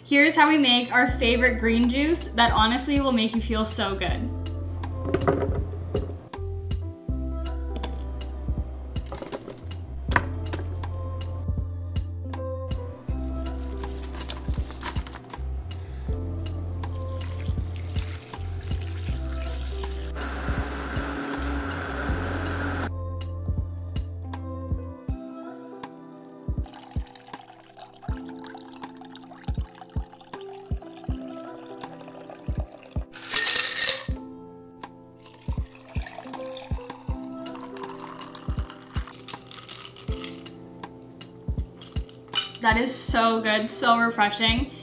Here's how we make our favorite green juice that honestly will make you feel so good. That is so good, so refreshing.